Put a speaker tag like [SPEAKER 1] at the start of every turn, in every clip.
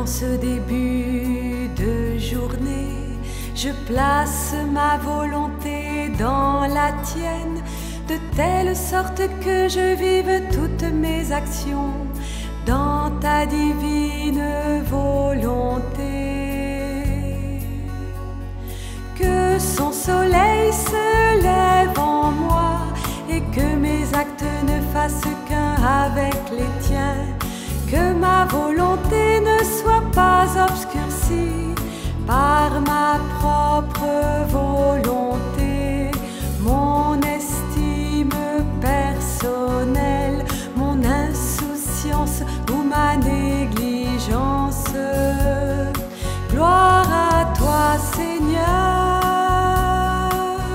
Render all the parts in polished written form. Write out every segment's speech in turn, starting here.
[SPEAKER 1] en ce début de journée, je place ma volonté dans la tienne, de telle sorte que je vive toutes mes actions dans ta divine volonté. Que son soleil se lève en moi et que mes actes ne fassent qu'un avec les tiens. Que ma volonté ne soit pas obscurcie par ma propre volonté, mon estime personnelle, mon insouciance ou ma négligence. Gloire à toi, Seigneur.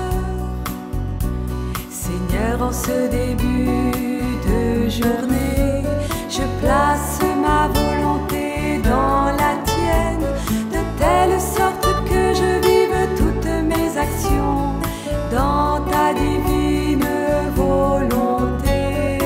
[SPEAKER 1] Seigneur, en ce début de journée, je place ma volonté dans la tienne, de telle sorte que je vive toutes mes actions dans ta divine volonté.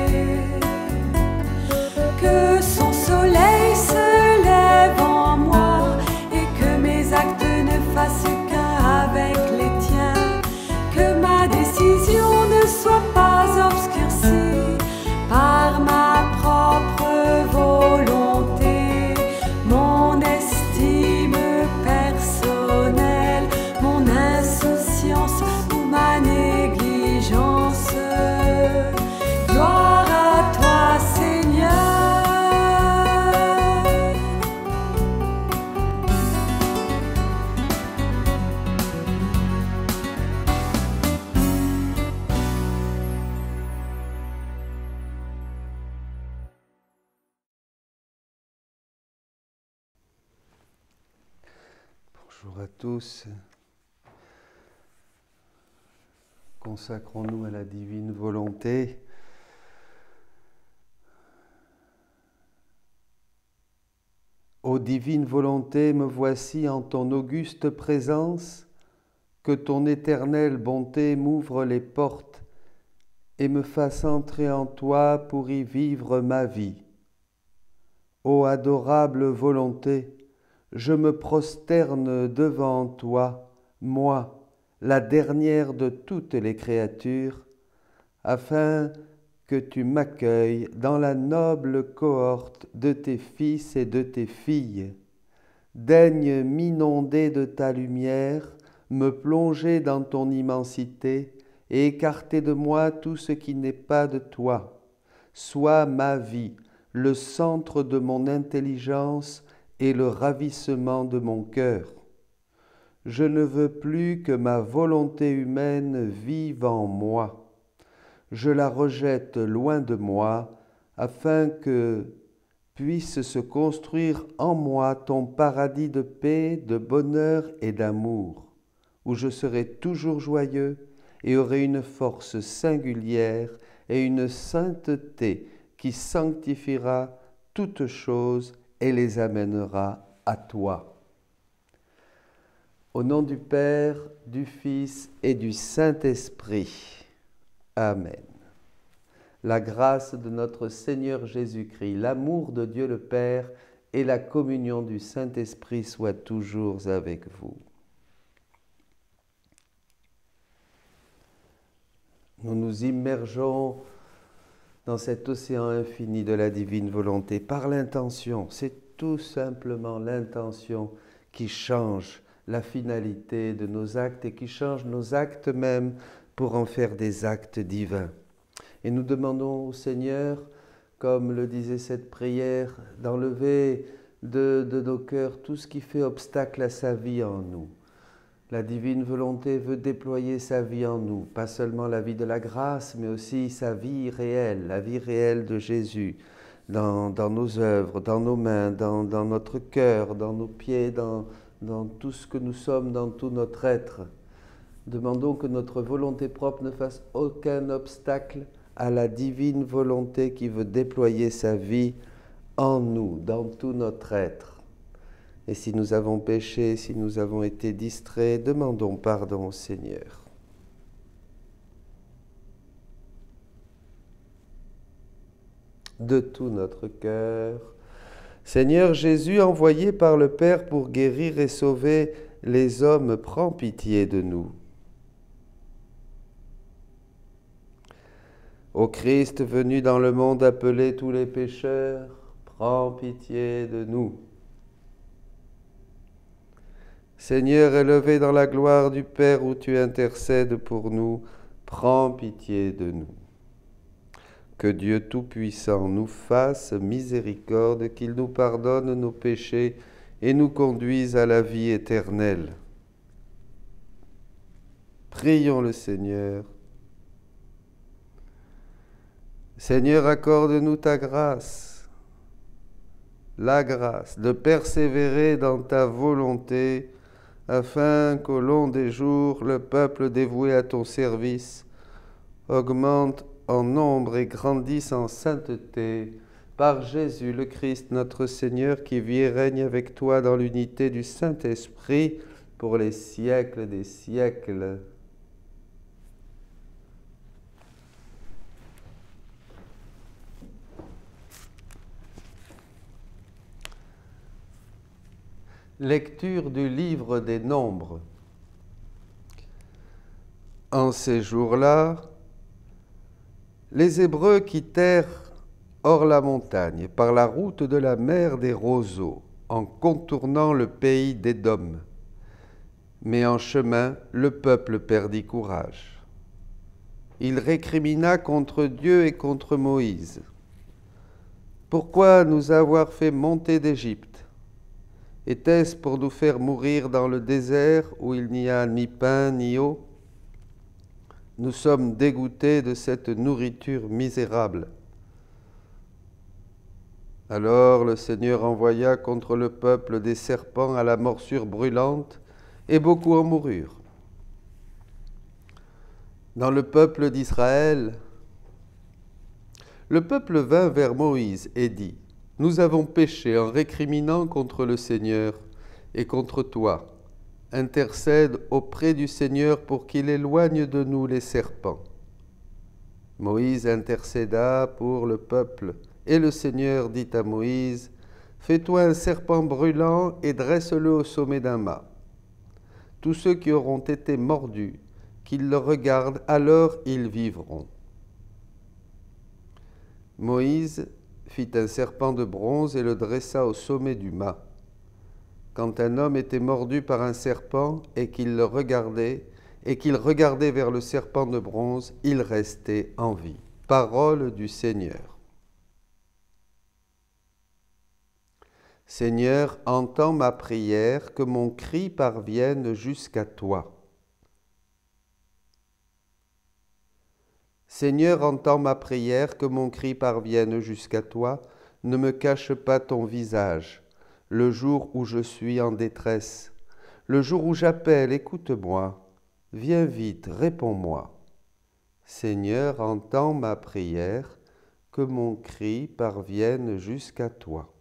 [SPEAKER 1] Que son soleil se lève en moi et que mes actes ne fassent qu'un avec les tiens. Que ma décision ne soit pas obscurcie par ma propre volonté, mon estime personnelle, mon insouciance ou ma négligence. Gloire à toi, Seigneur.
[SPEAKER 2] Bonjour à tous. Consacrons-nous à la divine volonté. Ô divine volonté, me voici en ton auguste présence, que ton éternelle bonté m'ouvre les portes et me fasse entrer en toi pour y vivre ma vie. Ô adorable volonté, je me prosterne devant toi, moi, la dernière de toutes les créatures, afin que tu m'accueilles dans la noble cohorte de tes fils et de tes filles. Daigne m'inonder de ta lumière, me plonger dans ton immensité et écarter de moi tout ce qui n'est pas de toi. Sois ma vie, le centre de mon intelligence et le ravissement de mon cœur. Je ne veux plus que ma volonté humaine vive en moi. Je la rejette loin de moi, afin que puisse se construire en moi ton paradis de paix, de bonheur et d'amour, où je serai toujours joyeux et aurai une force singulière et une sainteté qui sanctifiera toutes choses et les amènera à toi. Au nom du Père, du Fils et du Saint-Esprit. Amen. La grâce de notre Seigneur Jésus-Christ, l'amour de Dieu le Père et la communion du Saint-Esprit soient toujours avec vous. Nous nous immergeons dans cet océan infini de la divine volonté par l'intention. C'est tout simplement l'intention qui change la finalité de nos actes et qui change nos actes même pour en faire des actes divins. Et nous demandons au Seigneur, comme le disait cette prière, d'enlever de nos cœurs tout ce qui fait obstacle à sa vie en nous. La divine volonté veut déployer sa vie en nous, pas seulement la vie de la grâce, mais aussi sa vie réelle, la vie réelle de Jésus, dans nos œuvres, dans nos mains, dans notre cœur, dans nos pieds, dans tout ce que nous sommes, dans tout notre être. Demandons que notre volonté propre ne fasse aucun obstacle à la divine volonté qui veut déployer sa vie en nous, dans tout notre être. Et si nous avons péché, si nous avons été distraits, demandons pardon au Seigneur. De tout notre cœur, Seigneur Jésus, envoyé par le Père pour guérir et sauver les hommes, prends pitié de nous. Ô Christ venu dans le monde appeler tous les pécheurs, prends pitié de nous. Seigneur élevé dans la gloire du Père où tu intercèdes pour nous, prends pitié de nous. Que Dieu Tout-Puissant nous fasse miséricorde, qu'il nous pardonne nos péchés et nous conduise à la vie éternelle. Prions le Seigneur. Seigneur, accorde-nous ta grâce, la grâce de persévérer dans ta volonté, afin qu'au long des jours, le peuple dévoué à ton service augmente en nombre et grandisse en sainteté, par Jésus le Christ, notre Seigneur, qui vit et règne avec toi dans l'unité du Saint-Esprit, pour les siècles des siècles. Lecture du livre des Nombres. En ces jours-là, les Hébreux quittèrent hors la montagne par la route de la mer des roseaux, en contournant le pays d'Édom. Mais en chemin, le peuple perdit courage. Il récrimina contre Dieu et contre Moïse. « Pourquoi nous avoir fait monter d'Égypte? Était-ce pour nous faire mourir dans le désert où il n'y a ni pain ni eau? Nous sommes dégoûtés de cette nourriture misérable. » Alors le Seigneur envoya contre le peuple des serpents à la morsure brûlante, et beaucoup en moururent. Dans le peuple d'Israël, le peuple vint vers Moïse et dit: « Nous avons péché en récriminant contre le Seigneur et contre toi. Intercède auprès du Seigneur pour qu'il éloigne de nous les serpents. » Moïse intercéda pour le peuple, et le Seigneur dit à Moïse: « Fais-toi un serpent brûlant et dresse-le au sommet d'un mât. Tous ceux qui auront été mordus, qu'ils le regardent, alors ils vivront. » Moïse fit un serpent de bronze et le dressa au sommet du mât. Quand un homme était mordu par un serpent et qu'il le regardait, et qu'il regardait vers le serpent de bronze, il restait en vie. Parole du Seigneur. Seigneur, entends ma prière, que mon cri parvienne jusqu'à toi. Seigneur, entends ma prière, que mon cri parvienne jusqu'à toi. Ne me cache pas ton visage, le jour où je suis en détresse. Le jour où j'appelle, écoute-moi. Viens vite, réponds-moi. Seigneur, entends ma prière, que mon cri parvienne jusqu'à toi.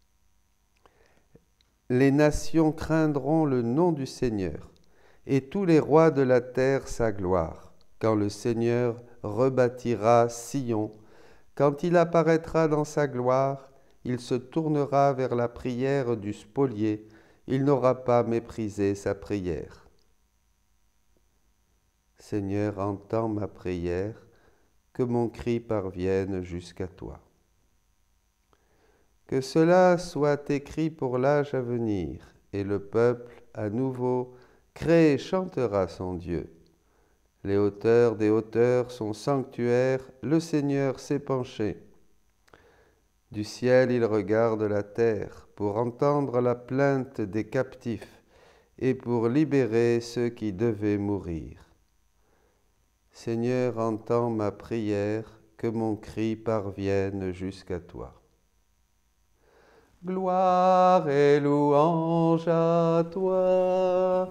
[SPEAKER 2] Les nations craindront le nom du Seigneur, et tous les rois de la terre sa gloire, quand le Seigneur rebâtira Sion. Quand il apparaîtra dans sa gloire, il se tournera vers la prière du spolié, il n'aura pas méprisé sa prière. Seigneur, entends ma prière, que mon cri parvienne jusqu'à toi. Que cela soit écrit pour l'âge à venir, et le peuple, à nouveau, créé chantera son Dieu. Les hauteurs des hauteurs, son sanctuaire, le Seigneur s'est penché. Du ciel il regarde la terre, pour entendre la plainte des captifs, et pour libérer ceux qui devaient mourir. Seigneur, entends ma prière, que mon cri parvienne jusqu'à toi. Gloire et louange à toi,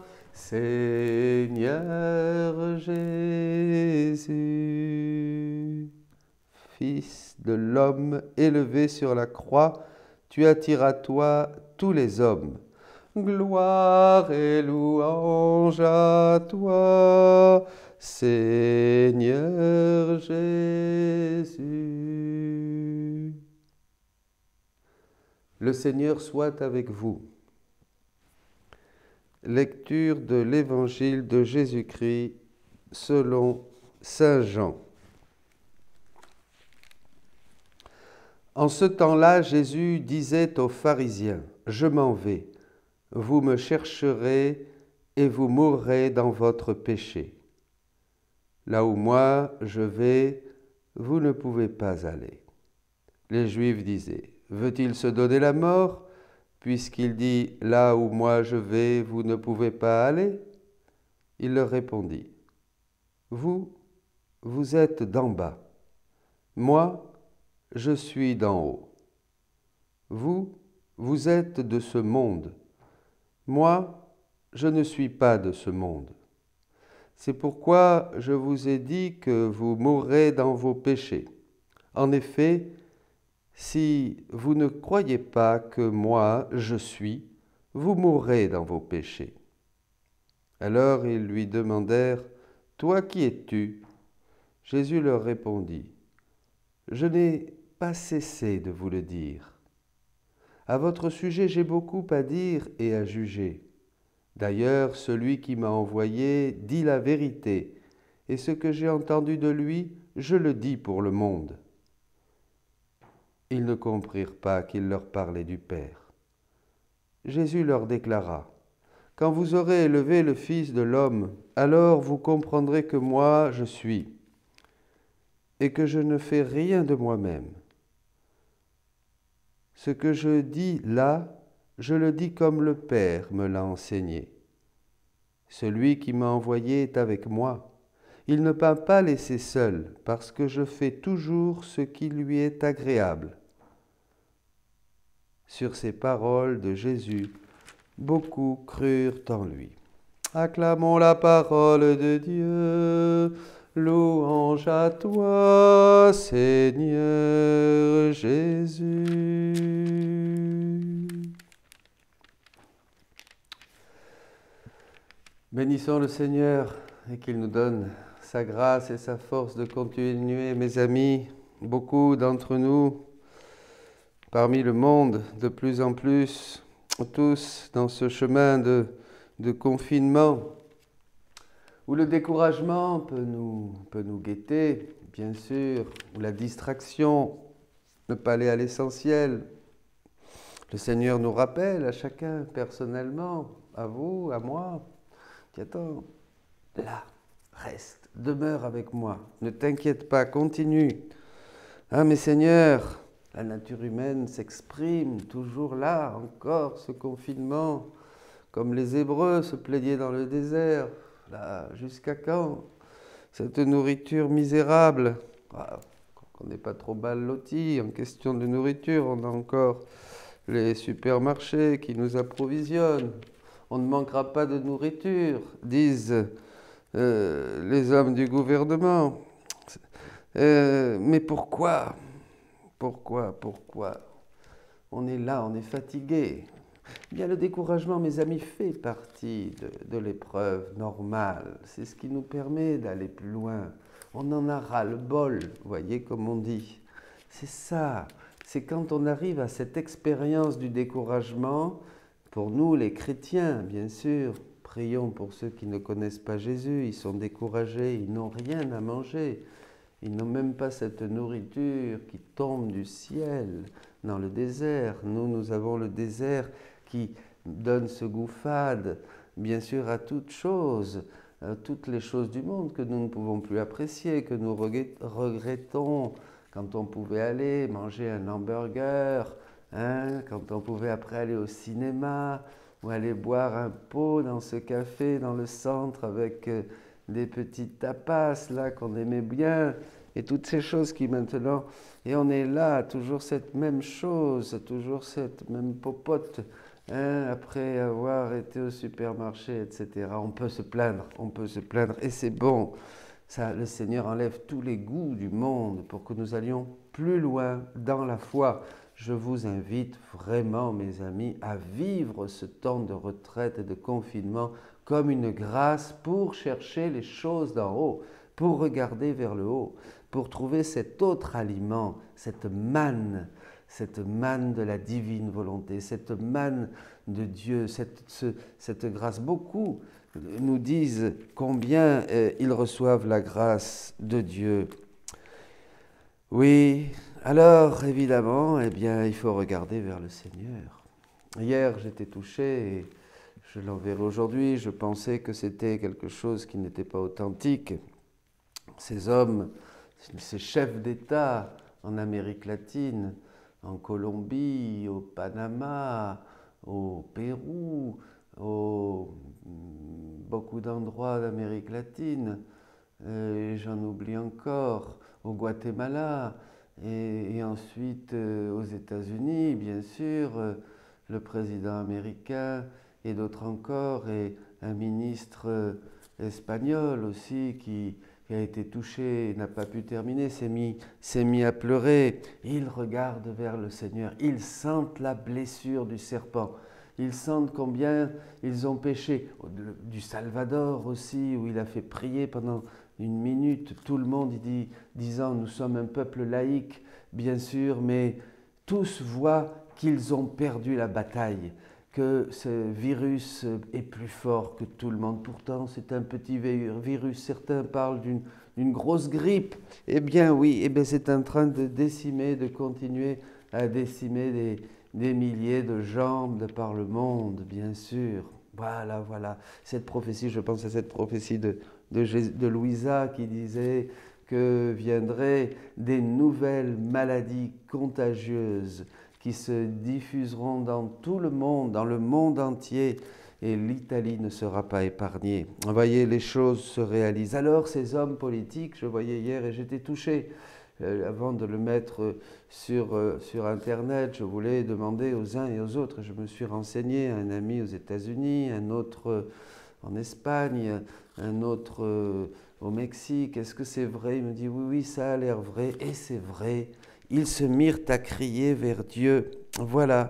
[SPEAKER 2] Seigneur Jésus. Fils de l'homme élevé sur la croix, tu attires à toi tous les hommes. Gloire et louange à toi, Seigneur Jésus. Le Seigneur soit avec vous. Lecture de l'Évangile de Jésus-Christ selon saint Jean. En ce temps-là, Jésus disait aux pharisiens, « Je m'en vais, vous me chercherez et vous mourrez dans votre péché. Là où moi je vais, vous ne pouvez pas aller. » Les Juifs disaient, « Veut-il se donner la mort, puisqu'il dit, là où moi je vais, vous ne pouvez pas aller ?» Il leur répondit, « Vous êtes d'en bas. Moi, je suis d'en haut. Vous êtes de ce monde. Moi, je ne suis pas de ce monde. C'est pourquoi je vous ai dit que vous mourrez dans vos péchés. En effet, si vous ne croyez pas que moi, je suis, vous mourrez dans vos péchés. » Alors ils lui demandèrent, « Toi, qui es-tu » Jésus leur répondit, « Je n'ai pas cessé de vous le dire. À votre sujet, j'ai beaucoup à dire et à juger. D'ailleurs, celui qui m'a envoyé dit la vérité, et ce que j'ai entendu de lui, je le dis pour le monde. » Ils ne comprirent pas qu'il leur parlait du Père. Jésus leur déclara, « Quand vous aurez élevé le Fils de l'homme, alors vous comprendrez que moi je suis, et que je ne fais rien de moi-même. Ce que je dis là, je le dis comme le Père me l'a enseigné. Celui qui m'a envoyé est avec moi. Il ne m'a pas laissé seul, parce que je fais toujours ce qui lui est agréable. » Sur ces paroles de Jésus, beaucoup crurent en lui. Acclamons la parole de Dieu. Louange à toi, Seigneur Jésus. Bénissons le Seigneur et qu'il nous donne sa grâce et sa force de continuer, mes amis, beaucoup d'entre nous, parmi le monde, de plus en plus, tous dans ce chemin de confinement, où le découragement peut nous guetter, bien sûr, où la distraction, ne pas aller à l'essentiel. Le Seigneur nous rappelle à chacun personnellement, à vous, à moi, attends, là, reste, demeure avec moi, ne t'inquiète pas, continue. Ah mais Seigneur, la nature humaine s'exprime toujours là, encore ce confinement, comme les Hébreux se plaignaient dans le désert. Là, jusqu'à quand? Cette nourriture misérable. On n'est pas trop mal lotis en question de nourriture, on a encore les supermarchés qui nous approvisionnent. On ne manquera pas de nourriture, disent les hommes du gouvernement. Mais pourquoi? Pourquoi? On est là, on est fatigué. Bien, le découragement, mes amis, fait partie de l'épreuve normale. C'est ce qui nous permet d'aller plus loin. On en a ras-le-bol, vous voyez comme on dit. C'est ça, c'est quand on arrive à cette expérience du découragement. Pour nous, les chrétiens, bien sûr, prions pour ceux qui ne connaissent pas Jésus, ils sont découragés, ils n'ont rien à manger. Ils n'ont même pas cette nourriture qui tombe du ciel dans le désert. Nous avons le désert qui donne ce goût fade, bien sûr, à toutes choses, à toutes les choses du monde que nous ne pouvons plus apprécier, que nous regrettons quand on pouvait aller manger un hamburger, quand on pouvait après aller au cinéma ou aller boire un pot dans ce café dans le centre avec des petites tapas là qu'on aimait bien et toutes ces choses qui maintenant, et on est là, toujours cette même chose, toujours cette même popote, après avoir été au supermarché, etc. On peut se plaindre, et c'est bon. Ça, le Seigneur enlève tous les goûts du monde pour que nous allions plus loin dans la foi. Je vous invite vraiment, mes amis, à vivre ce temps de retraite et de confinement comme une grâce pour chercher les choses d'en haut, pour regarder vers le haut, pour trouver cet autre aliment, cette manne, cette manne de la divine volonté, cette manne de Dieu, cette grâce. Beaucoup nous disent combien ils reçoivent la grâce de Dieu. Oui, alors évidemment, eh bien, il faut regarder vers le Seigneur. Hier, j'étais touché et je l'enverrai aujourd'hui. Je pensais que c'était quelque chose qui n'était pas authentique. Ces hommes, ces chefs d'État en Amérique latine, en Colombie, au Panama, au Pérou, beaucoup d'endroits d'Amérique latine, j'en oublie encore, au Guatemala, et ensuite aux États-Unis, bien sûr, le président américain et d'autres encore, et un ministre espagnol aussi qui a été touché, n'a pas pu terminer, s'est mis à pleurer. Ils regardent vers le Seigneur, ils sentent la blessure du serpent, ils sentent combien ils ont péché. Du Salvador aussi, où il a fait prier pendant 1 minute, tout le monde disant « Nous sommes un peuple laïque, bien sûr, mais tous voient qu'ils ont perdu la bataille, que ce virus est plus fort que tout le monde. Pourtant, c'est un petit virus. Certains parlent d'une grosse grippe. Eh bien oui, eh bien, c'est en train de décimer, de continuer à décimer des milliers de gens de par le monde, bien sûr. Voilà. Cette prophétie, je pense à cette prophétie de Louisa qui disait que viendraient des nouvelles maladies contagieuses qui se diffuseront dans tout le monde, dans le monde entier, et l'Italie ne sera pas épargnée. Vous voyez, les choses se réalisent. Alors, ces hommes politiques, je voyais hier et j'étais touché. Avant de le mettre sur Internet, je voulais demander aux uns et aux autres. Je me suis renseigné, un ami aux États-Unis, un autre en Espagne, un autre au Mexique. Est-ce que c'est vrai? Il me dit oui, ça a l'air vrai, et c'est vrai. Ils se mirent à crier vers Dieu, voilà,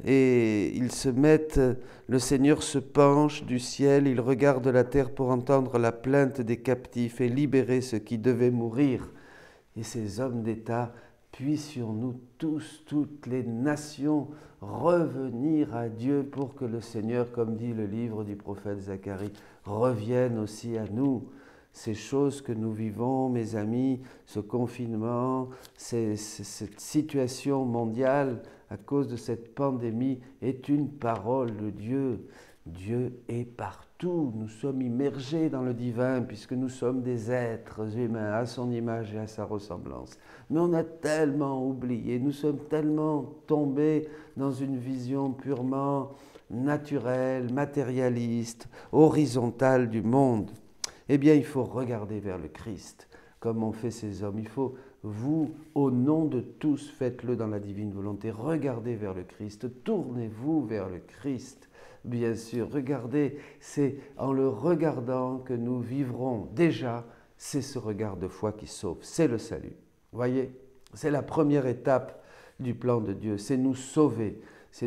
[SPEAKER 2] et ils se mettent, le Seigneur se penche du ciel, il regarde la terre pour entendre la plainte des captifs et libérer ceux qui devaient mourir. Et ces hommes d'État puissent sur nous tous, toutes les nations, revenir à Dieu pour que le Seigneur, comme dit le livre du prophète Zacharie, revienne aussi à nous. Ces choses que nous vivons, mes amis, ce confinement, cette situation mondiale à cause de cette pandémie est une parole de Dieu. Dieu est partout, nous sommes immergés dans le divin puisque nous sommes des êtres humains à son image et à sa ressemblance. Mais on a tellement oublié, nous sommes tellement tombés dans une vision purement naturelle, matérialiste, horizontale du monde. Eh bien, il faut regarder vers le Christ, comme ont fait ces hommes. Il faut, vous, au nom de tous, faites-le dans la divine volonté. Regardez vers le Christ, tournez-vous vers le Christ. Bien sûr, regardez, c'est en le regardant que nous vivrons. Déjà, c'est ce regard de foi qui sauve, c'est le salut. Voyez, c'est la première étape du plan de Dieu, c'est nous sauver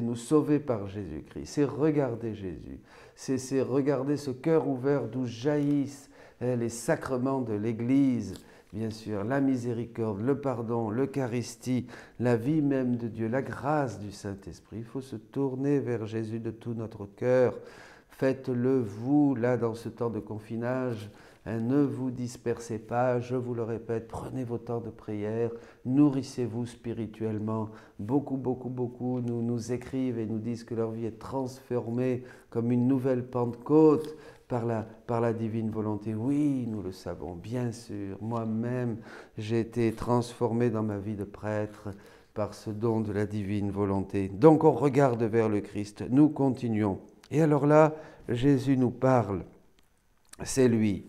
[SPEAKER 2] par Jésus-Christ, c'est regarder Jésus, c'est regarder ce cœur ouvert d'où jaillissent les sacrements de l'Église, bien sûr, la miséricorde, le pardon, l'Eucharistie, la vie même de Dieu, la grâce du Saint-Esprit. Il faut se tourner vers Jésus de tout notre cœur. Faites-le, vous, là, dans ce temps de confinage. Ne vous dispersez pas, je vous le répète, prenez vos temps de prière, nourrissez-vous spirituellement. Beaucoup nous écrivent et nous disent que leur vie est transformée comme une nouvelle Pentecôte par la divine volonté. Oui, nous le savons, bien sûr. Moi-même, j'ai été transformé dans ma vie de prêtre par ce don de la divine volonté. Donc on regarde vers le Christ, nous continuons. Et alors là, Jésus nous parle, c'est lui.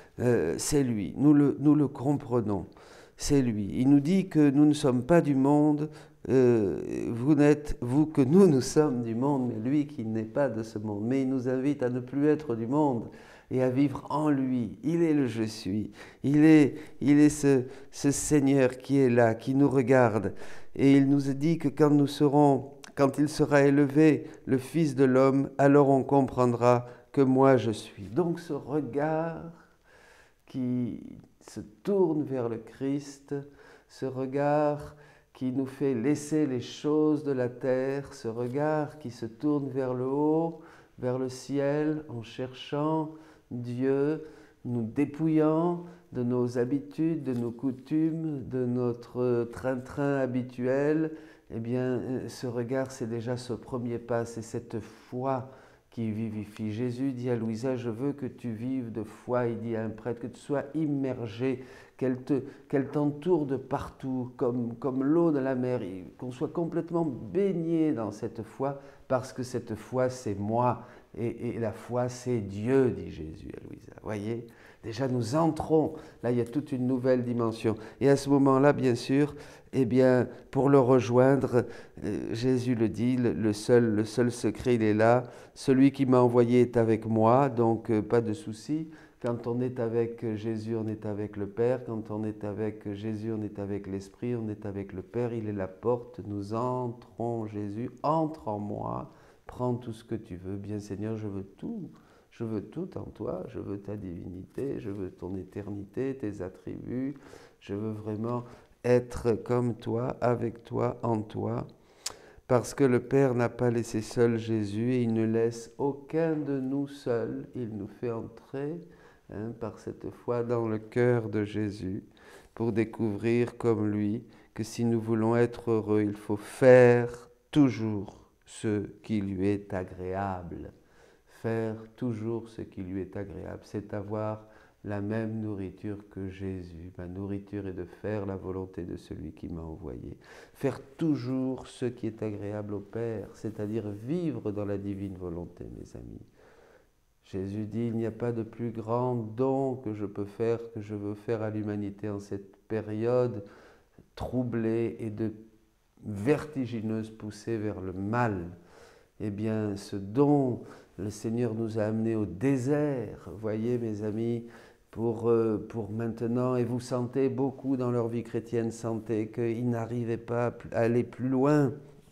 [SPEAKER 2] Nous le comprenons, c'est lui. Il nous dit que nous ne sommes pas du monde, vous n'êtes, vous que nous sommes du monde, mais lui qui n'est pas de ce monde. Mais il nous invite à ne plus être du monde et à vivre en lui. Il est le je suis, il est ce Seigneur qui est là, qui nous regarde. Et il nous dit que quand il sera élevé, le Fils de l'homme, alors on comprendra que moi je suis. Donc ce regard qui se tourne vers le Christ, ce regard qui nous fait laisser les choses de la terre, ce regard qui se tourne vers le haut, vers le ciel, en cherchant Dieu, nous dépouillant de nos habitudes, de nos coutumes, de notre train-train habituel. Eh bien, ce regard, c'est déjà ce premier pas, c'est cette foi qui vivifie. Jésus dit à Louisa, je veux que tu vives de foi, il dit à un prêtre, que tu sois immergé, qu'elle t'entoure de partout, comme l'eau de la mer, qu'on soit complètement baigné dans cette foi, parce que cette foi, c'est moi, et la foi, c'est Dieu, dit Jésus à Louisa. Voyez, déjà nous entrons, là il y a toute une nouvelle dimension. Et à ce moment-là, bien sûr, eh bien, pour le rejoindre, Jésus le dit, le seul secret, il est là. Celui qui m'a envoyé est avec moi, donc pas de souci. Quand on est avec Jésus, on est avec le Père. Quand on est avec Jésus, on est avec l'Esprit, on est avec le Père. Il est la porte, nous entrons, Jésus, entre en moi, prends tout ce que tu veux. Bien Seigneur, je veux tout. Je veux tout en toi, je veux ta divinité, je veux ton éternité, tes attributs. Je veux vraiment être comme toi, avec toi, en toi, parce que le Père n'a pas laissé seul Jésus et il ne laisse aucun de nous seul. Il nous fait entrer par cette foi dans le cœur de Jésus pour découvrir comme lui que si nous voulons être heureux, il faut faire toujours ce qui lui est agréable. Faire toujours ce qui lui est agréable, c'est avoir la même nourriture que Jésus. Ma nourriture est de faire la volonté de celui qui m'a envoyé. Faire toujours ce qui est agréable au Père, c'est-à-dire vivre dans la divine volonté, mes amis. Jésus dit, il n'y a pas de plus grand don que je peux faire, que je veux faire à l'humanité en cette période troublée et de vertigineuse poussée vers le mal. Eh bien, ce don, le Seigneur nous a amenés au désert, voyez mes amis, pour maintenant, et vous sentez beaucoup dans leur vie chrétienne, sentez qu'ils n'arrivaient pas à aller plus loin,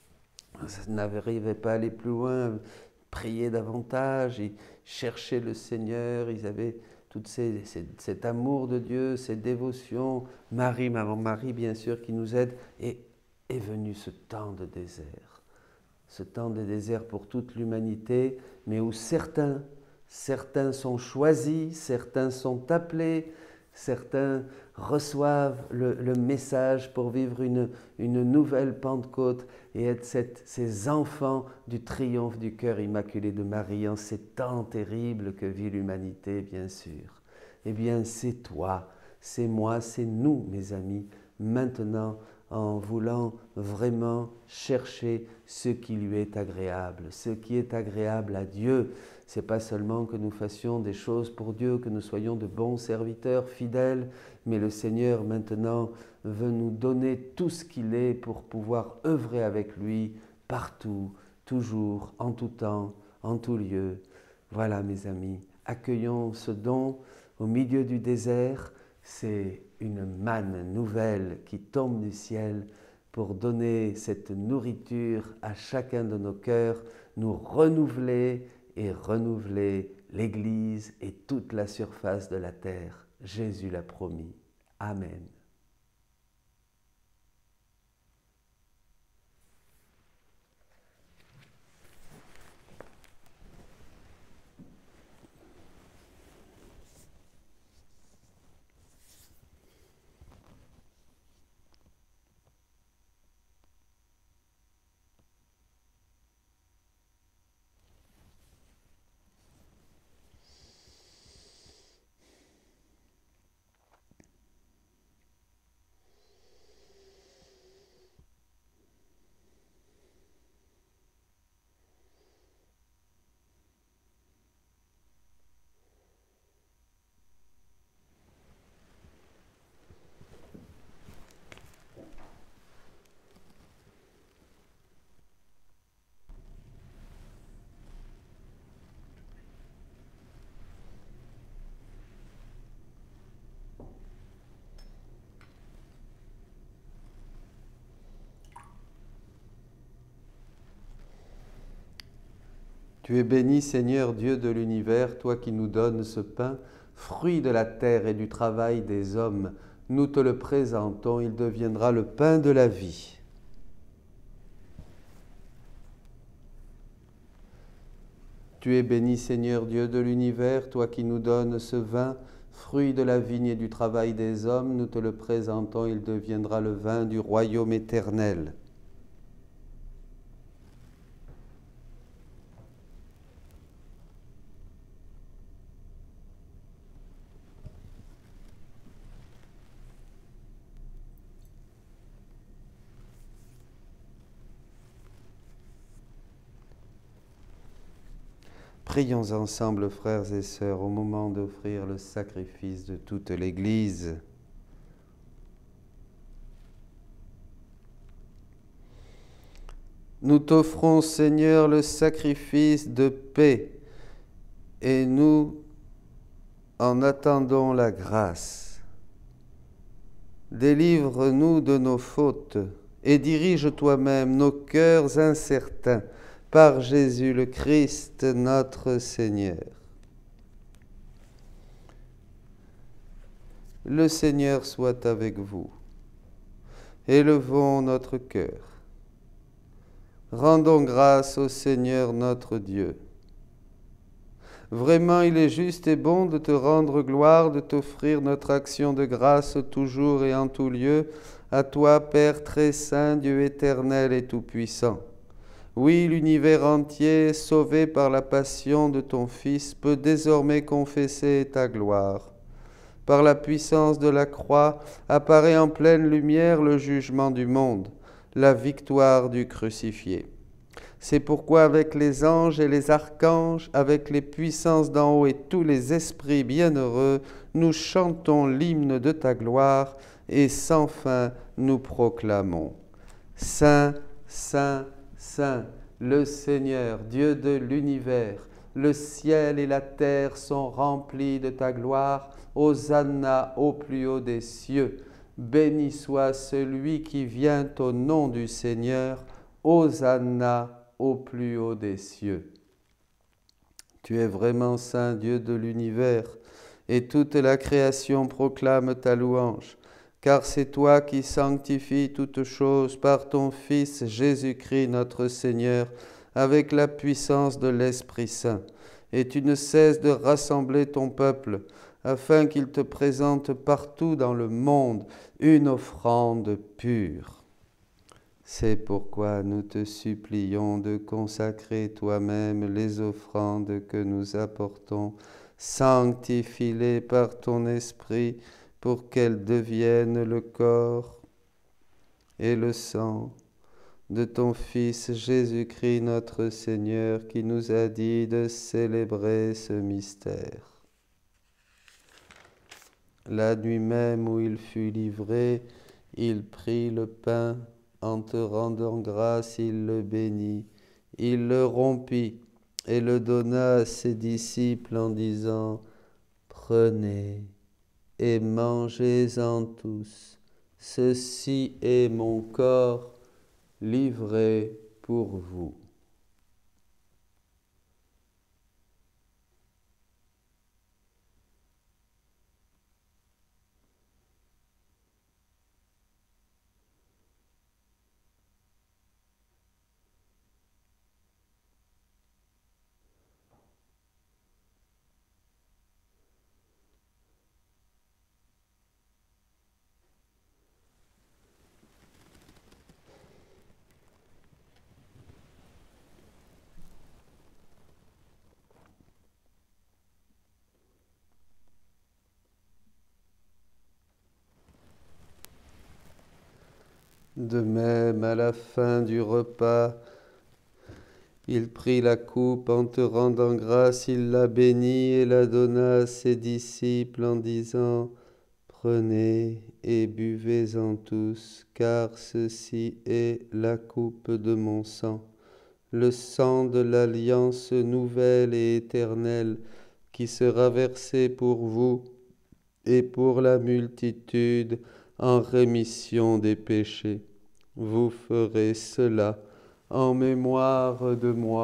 [SPEAKER 2] prier davantage, ils cherchaient le Seigneur, ils avaient tout cet amour de Dieu, ces dévotions. Marie, maman Marie, bien sûr, qui nous aide, et est venu ce temps de désert. Ce temps de désert pour toute l'humanité, mais où certains sont choisis, certains sont appelés, certains reçoivent le message pour vivre une nouvelle Pentecôte et être ces enfants du triomphe du cœur immaculé de Marie en ces temps terribles que vit l'humanité, bien sûr. Eh bien, c'est toi, c'est moi, c'est nous, mes amis, maintenant, en voulant vraiment chercher ce qui lui est agréable, ce qui est agréable à Dieu. Ce n'est pas seulement que nous fassions des choses pour Dieu, que nous soyons de bons serviteurs, fidèles, mais le Seigneur maintenant veut nous donner tout ce qu'il est pour pouvoir œuvrer avec lui partout, toujours, en tout temps, en tout lieu. Voilà mes amis, accueillons ce don au milieu du désert. C'est une manne nouvelle qui tombe du ciel pour donner cette nourriture à chacun de nos cœurs, nous renouveler et renouveler l'Église et toute la surface de la terre. Jésus l'a promis. Amen. Tu es béni, Seigneur Dieu de l'univers, toi qui nous donnes ce pain, fruit de la terre et du travail des hommes. nous te le présentons, il deviendra le pain de la vie. Tu es béni, Seigneur Dieu de l'univers, toi qui nous donnes ce vin, fruit de la vigne et du travail des hommes, nous te le présentons, il deviendra le vin du royaume éternel. Prions ensemble, frères et sœurs, au moment d'offrir le sacrifice de toute l'Église. Nous t'offrons, Seigneur, le sacrifice de paix, et nous en attendons la grâce. Délivre-nous de nos fautes, et dirige toi-même nos cœurs incertains, par Jésus le Christ, notre Seigneur. Le Seigneur soit avec vous. Élevons notre cœur. Rendons grâce au Seigneur notre Dieu. Vraiment, il est juste et bon de te rendre gloire, de t'offrir notre action de grâce toujours et en tout lieu, à toi, Père très saint, Dieu éternel et tout-puissant. Oui, l'univers entier, sauvé par la passion de ton Fils, peut désormais confesser ta gloire. Par la puissance de la croix apparaît en pleine lumière le jugement du monde, la victoire du crucifié. C'est pourquoi avec les anges et les archanges, avec les puissances d'en haut et tous les esprits bienheureux, nous chantons l'hymne de ta gloire et sans fin nous proclamons. Saint, Saint, Saint, le Seigneur, Dieu de l'univers, le ciel et la terre sont remplis de ta gloire. Hosanna au plus haut des cieux. Béni soit celui qui vient au nom du Seigneur. Hosanna au plus haut des cieux. Tu es vraiment saint, Dieu de l'univers, et toute la création proclame ta louange. Car c'est toi qui sanctifies toutes choses par ton Fils Jésus-Christ notre Seigneur, avec la puissance de l'Esprit Saint. Et tu ne cesses de rassembler ton peuple, afin qu'il te présente partout dans le monde une offrande pure. C'est pourquoi nous te supplions de consacrer toi-même les offrandes que nous apportons, sanctifie-les par ton Esprit, pour qu'elles deviennent le corps et le sang de ton Fils Jésus-Christ notre Seigneur, qui nous a dit de célébrer ce mystère. La nuit même où il fut livré, il prit le pain, en te rendant grâce, il le bénit, il le rompit et le donna à ses disciples en disant « Prenez et mangez-en tous. Ceci est mon corps livré pour vous. » De même, à la fin du repas, il prit la coupe en te rendant grâce, il la bénit et la donna à ses disciples en disant « Prenez et buvez-en tous, car ceci est la coupe de mon sang, le sang de l'alliance nouvelle et éternelle qui sera versé pour vous et pour la multitude en rémission des péchés. Vous ferez cela en mémoire de moi. »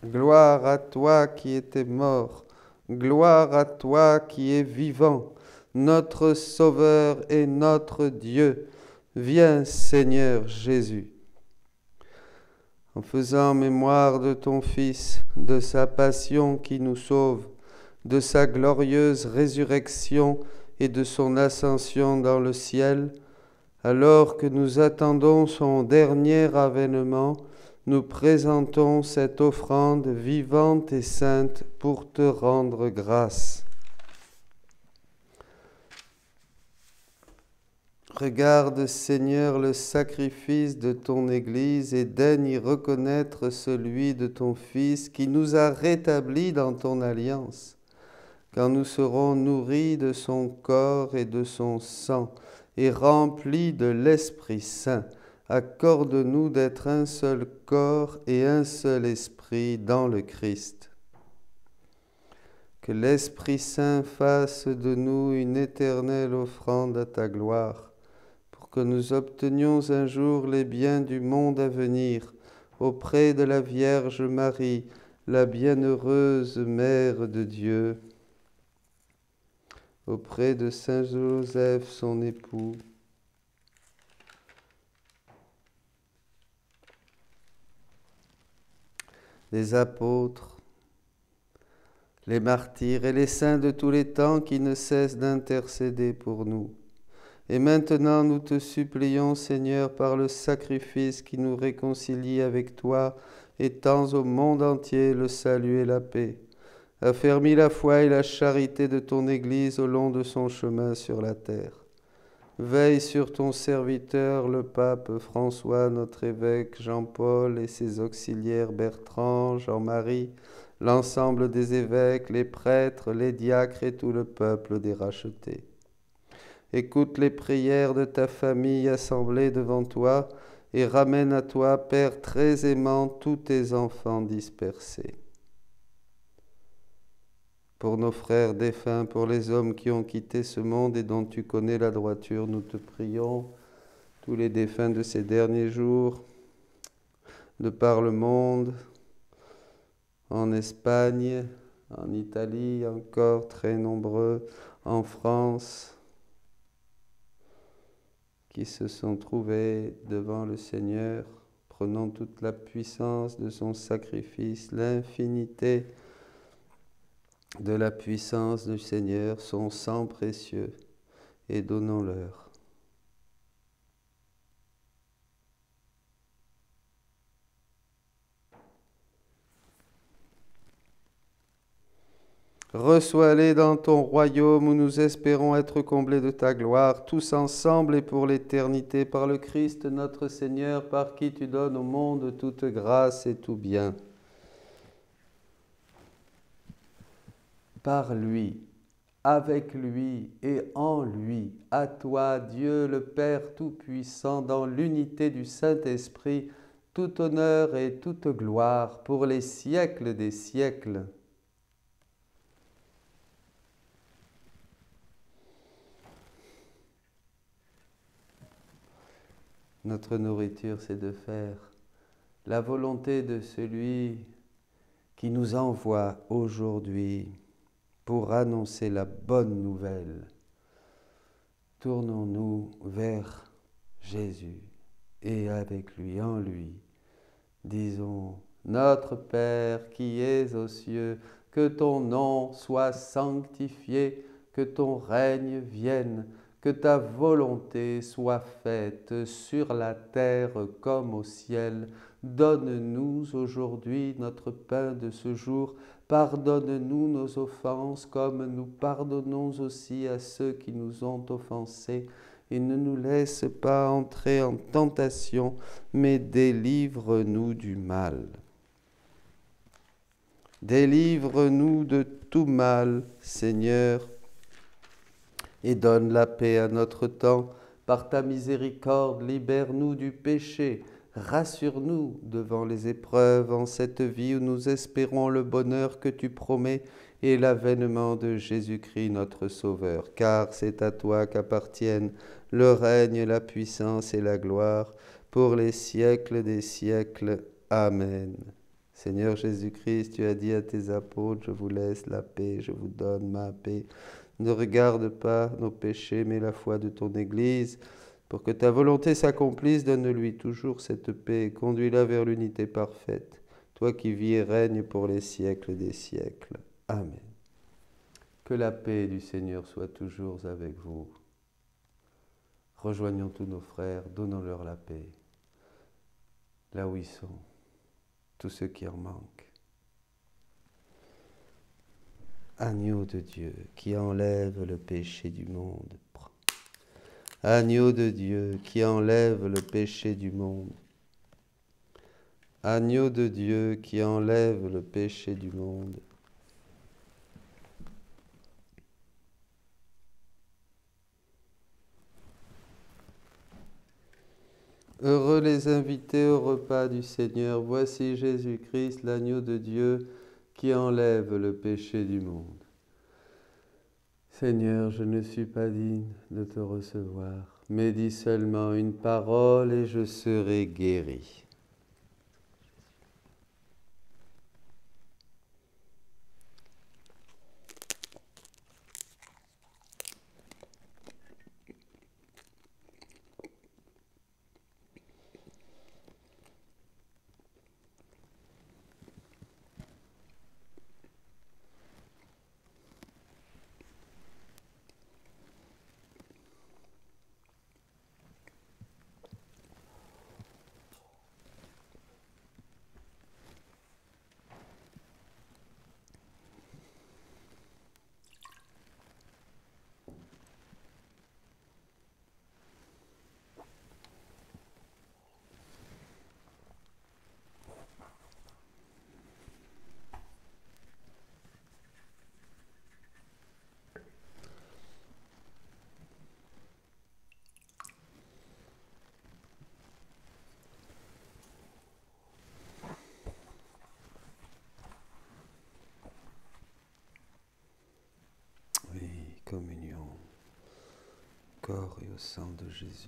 [SPEAKER 2] Gloire à toi qui étais mort, gloire à toi qui es vivant, notre Sauveur et notre Dieu. Viens Seigneur Jésus. En faisant mémoire de ton Fils, de sa passion qui nous sauve, de sa glorieuse résurrection et de son ascension dans le ciel, alors que nous attendons son dernier avènement, nous présentons cette offrande vivante et sainte pour te rendre grâce. Regarde, Seigneur, le sacrifice de ton Église et daigne y reconnaître celui de ton Fils qui nous a rétablis dans ton alliance. Quand nous serons nourris de son corps et de son sang et remplis de l'Esprit Saint, accorde-nous d'être un seul corps et un seul esprit dans le Christ. Que l'Esprit Saint fasse de nous une éternelle offrande à ta gloire, pour que nous obtenions un jour les biens du monde à venir, auprès de la Vierge Marie, la bienheureuse Mère de Dieu, auprès de Saint Joseph, son époux, les apôtres, les martyrs et les saints de tous les temps qui ne cessent d'intercéder pour nous. Et maintenant, nous te supplions, Seigneur, par le sacrifice qui nous réconcilie avec toi, étends au monde entier le salut et la paix. Affermis la foi et la charité de ton Église au long de son chemin sur la terre. Veille sur ton serviteur, le pape François, notre évêque Jean-Paul et ses auxiliaires Bertrand, Jean-Marie, l'ensemble des évêques, les prêtres, les diacres et tout le peuple des rachetés. Écoute les prières de ta famille assemblée devant toi et ramène à toi, Père très aimant, tous tes enfants dispersés. Pour nos frères défunts, pour les hommes qui ont quitté ce monde et dont tu connais la droiture, nous te prions, tous les défunts de ces derniers jours, de par le monde, en Espagne, en Italie encore très nombreux, en France, qui se sont trouvés devant le Seigneur, prenant toute la puissance de son sacrifice, l'infinité de la puissance du Seigneur, son sang précieux, et donnons-leur. Reçois-les dans ton royaume où nous espérons être comblés de ta gloire, tous ensemble et pour l'éternité, par le Christ notre Seigneur, par qui tu donnes au monde toute grâce et tout bien. Par lui, avec lui et en lui, à toi, Dieu le Père Tout-Puissant, dans l'unité du Saint-Esprit, tout honneur et toute gloire pour les siècles des siècles. Notre nourriture, c'est de faire la volonté de celui qui nous envoie aujourd'hui pour annoncer la bonne nouvelle. Tournons-nous vers Jésus et avec lui, en lui, disons, Notre Père qui es aux cieux, que ton nom soit sanctifié, que ton règne vienne, que ta volonté soit faite sur la terre comme au ciel. Donne-nous aujourd'hui notre pain de ce jour. Pardonne-nous nos offenses comme nous pardonnons aussi à ceux qui nous ont offensés. Et ne nous laisse pas entrer en tentation, mais délivre-nous du mal. Délivre-nous de tout mal, Seigneur, et donne la paix à notre temps. Par ta miséricorde, libère-nous du péché. Rassure-nous devant les épreuves en cette vie où nous espérons le bonheur que tu promets et l'avènement de Jésus-Christ notre Sauveur. Car c'est à toi qu'appartiennent le règne, la puissance et la gloire pour les siècles des siècles. Amen. Seigneur Jésus-Christ, tu as dit à tes apôtres, je vous laisse la paix, je vous donne ma paix. Ne regarde pas nos péchés, mais la foi de ton Église. Pour que ta volonté s'accomplisse, donne-lui toujours cette paix et conduis-la vers l'unité parfaite. Toi qui vis et règnes pour les siècles des siècles. Amen. Que la paix du Seigneur soit toujours avec vous. Rejoignons tous nos frères, donnons-leur la paix, là où ils sont, tous ceux qui en manquent. Agneau de Dieu qui enlève le péché du monde. Agneau de Dieu qui enlève le péché du monde. Agneau de Dieu qui enlève le péché du monde. Heureux les invités au repas du Seigneur. Voici Jésus-Christ, l'agneau de Dieu qui enlève le péché du monde. Seigneur, je ne suis pas digne de te recevoir, mais dis seulement une parole et je serai guéri. Communion, au corps et au sang de Jésus.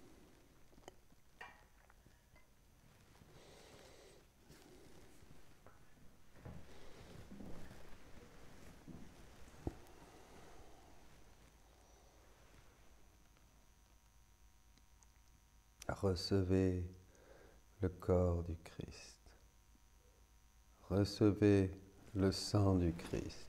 [SPEAKER 2] Recevez le corps du Christ. Recevez le sang du Christ.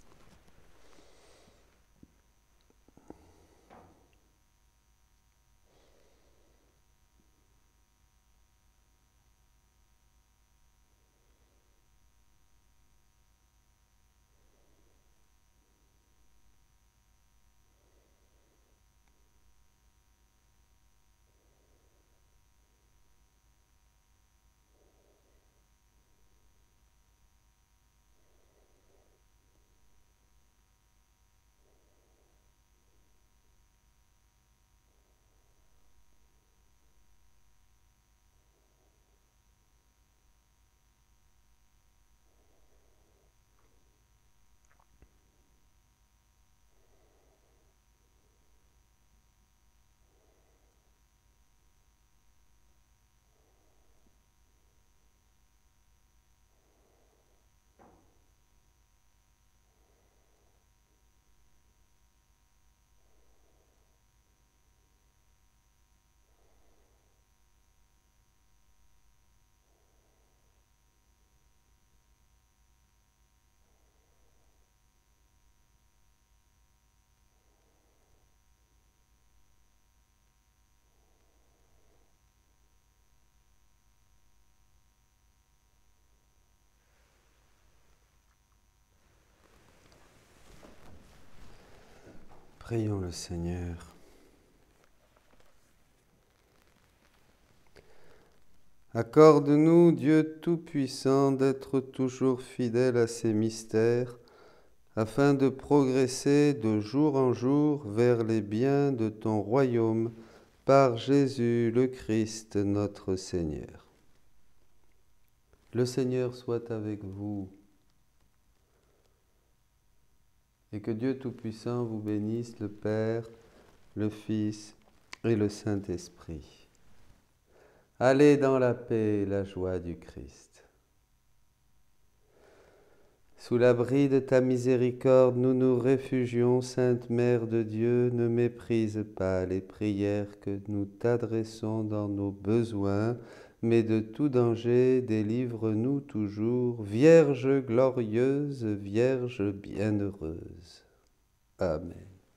[SPEAKER 2] Prions le Seigneur. Accorde-nous, Dieu Tout-Puissant, d'être toujours fidèles à ces mystères, afin de progresser de jour en jour vers les biens de ton royaume, par Jésus le Christ, notre Seigneur. Le Seigneur soit avec vous, et que Dieu Tout-Puissant vous bénisse, le Père, le Fils et le Saint-Esprit. Allez dans la paix et la joie du Christ. Sous l'abri de ta miséricorde, nous nous réfugions, Sainte Mère de Dieu, ne méprise pas les prières que nous t'adressons dans nos besoins, mais de tout danger, délivre-nous toujours, Vierge glorieuse, Vierge bienheureuse. Amen.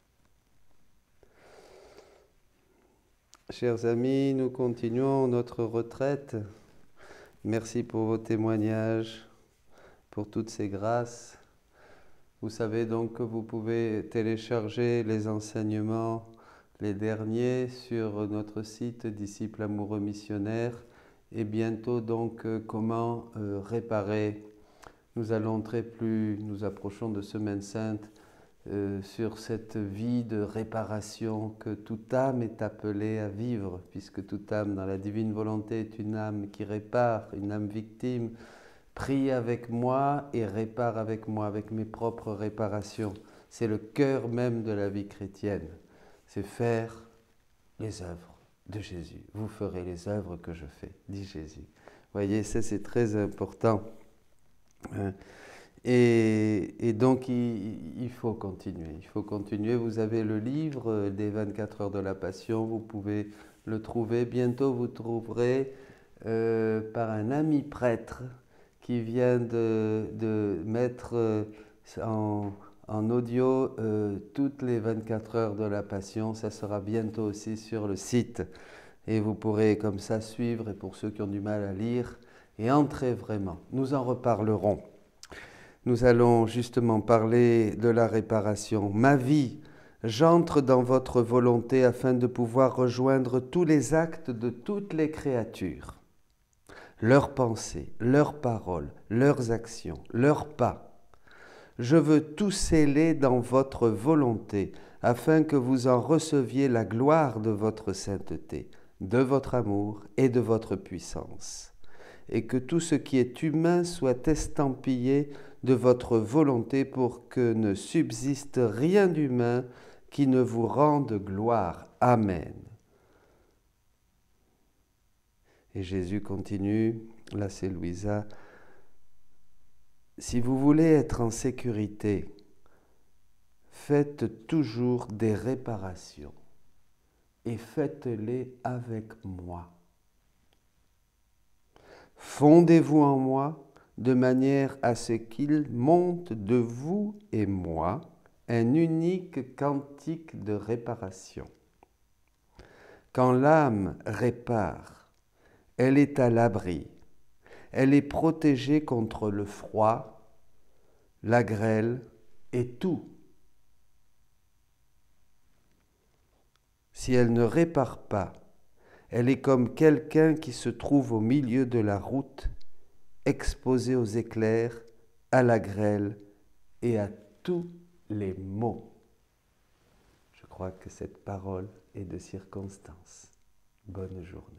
[SPEAKER 2] Chers amis, nous continuons notre retraite. Merci pour vos témoignages, pour toutes ces grâces. Vous savez donc que vous pouvez télécharger les enseignements, les derniers, sur notre site Disciples amoureux missionnaires, et bientôt donc comment réparer. Nous allons nous approchons de Semaine Sainte, sur cette vie de réparation que toute âme est appelée à vivre, puisque toute âme dans la divine volonté est une âme qui répare, une âme victime. Prie avec moi et répare avec moi, avec mes propres réparations. C'est le cœur même de la vie chrétienne. C'est faire les œuvres de Jésus. Vous ferez les œuvres que je fais, dit Jésus. Voyez, ça c'est très important. Et donc il faut continuer. Il faut continuer. Vous avez le livre des 24 heures de la Passion. Vous pouvez le trouver. Bientôt vous trouverez par un ami prêtre qui vient de mettre en audio toutes les 24 heures de la Passion. Ça sera bientôt aussi sur le site. Et vous pourrez comme ça suivre, et pour ceux qui ont du mal à lire, et entrer vraiment. Nous en reparlerons. Nous allons justement parler de la réparation. Ma vie, j'entre dans votre volonté afin de pouvoir rejoindre tous les actes de toutes les créatures. Leurs pensées, leurs paroles, leurs actions, leurs pas. Je veux tout sceller dans votre volonté, afin que vous en receviez la gloire de votre sainteté, de votre amour et de votre puissance, et que tout ce qui est humain soit estampillé de votre volonté pour que ne subsiste rien d'humain qui ne vous rende gloire. Amen. Et Jésus continue, là c'est Louisa, si vous voulez être en sécurité, faites toujours des réparations et faites-les avec moi. Fondez-vous en moi de manière à ce qu'il monte de vous et moi un unique cantique de réparation. Quand l'âme répare, elle est à l'abri, elle est protégée contre le froid, la grêle et tout. Si elle ne répare pas, elle est comme quelqu'un qui se trouve au milieu de la route, exposé aux éclairs, à la grêle et à tous les maux. Je crois que cette parole est de circonstance. Bonne journée.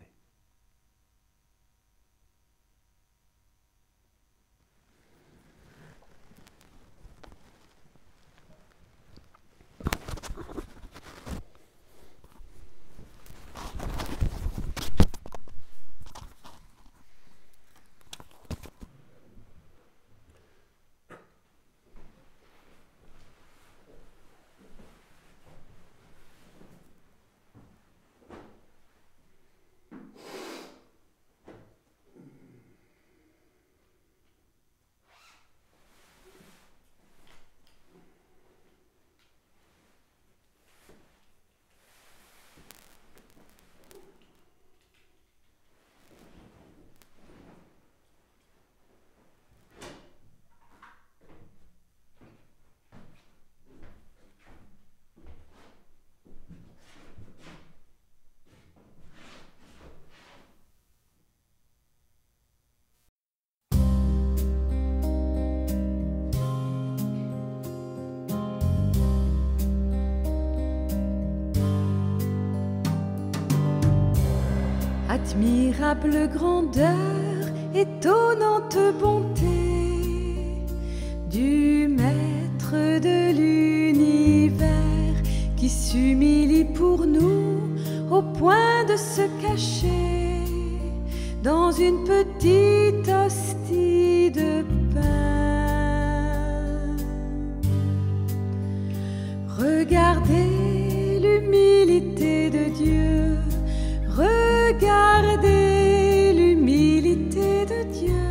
[SPEAKER 1] Admirable grandeur, étonnante bonté du Maître de l'univers qui s'humilie pour nous au point de se cacher dans une petite hostie de pain. Regardez l'humilité de Dieu, regardez l'humilité de Dieu,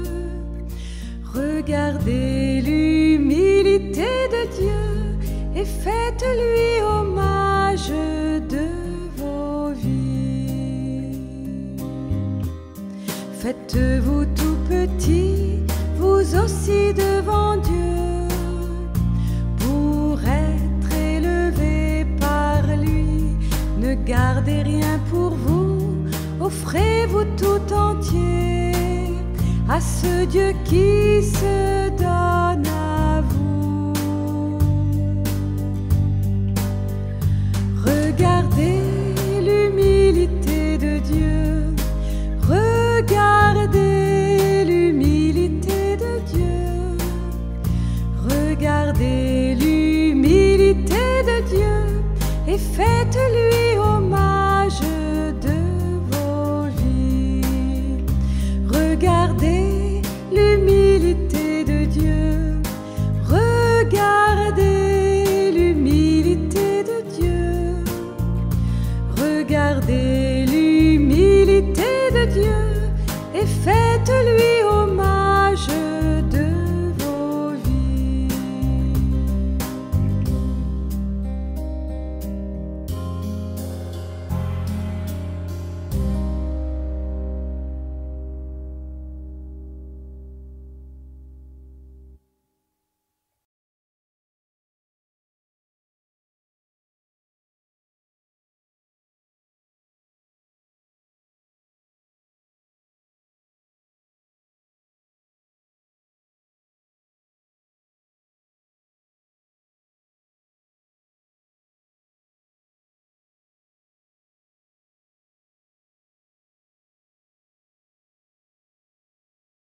[SPEAKER 1] regardez l'humilité de Dieu et faites-lui hommage de vos vies. Faites-vous tout petit, vous aussi devant Dieu, pour être élevé par lui. Ne gardez rien pour vous, offrez-vous tout entier à ce Dieu qui se donne à vous. Regardez l'humilité de Dieu, regardez l'humilité de Dieu, regardez l'humilité de Dieu et faites-lui